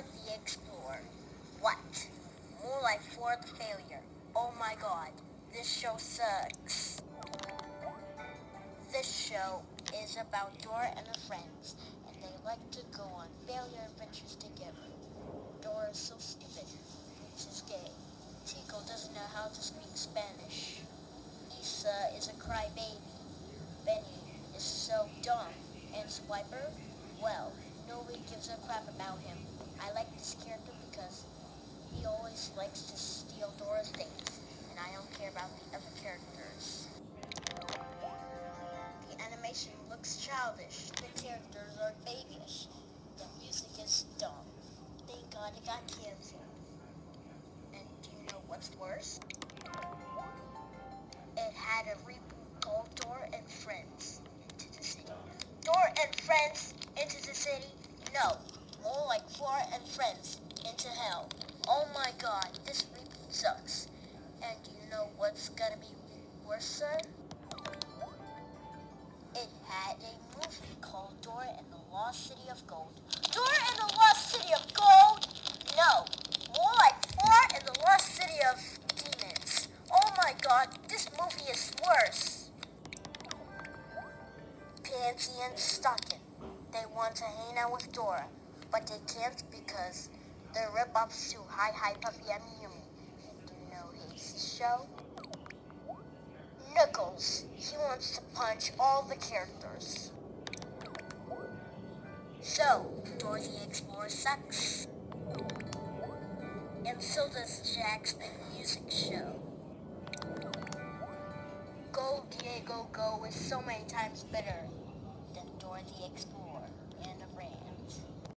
Dora the Explorer. What? More like fourth failure. Oh my god, this show sucks. This show is about Dora and her friends, and they like to go on failure adventures together. Dora is so stupid. She's gay. Tico doesn't know how to speak Spanish. Lisa is a crybaby. Benny is so dumb. And Swiper, well, nobody gives a crap about him. I like this character because he always likes to steal Dora's things, and I don't care about the other characters. The animation looks childish. The characters are babyish. The music is dumb. Thank God it got canceled. And do you know what's worse? It had a reboot called Dora and Friends Into the City. Dora and Friends Into the City? No, more like Flora and Friends Into Hell. Oh my god, this reboot sucks. And do you know what's gonna be worse, sir? It had a movie called Dora and the Lost City of Gold. Dora and the Lost City of Gold? No, more like Flora and the Lost City of Demons. Oh my god, this movie is worse. Pansy and Stocking. They want to hang out with Dora, but they can't because they're rip-offs to Hi Hi Puffy and Yumi. And do you know his show? Knuckles. He wants to punch all the characters. So, Dora the Explorer sucks. And so does Jack's music show. Go Diego Go is so many times better than Dora the Explorer.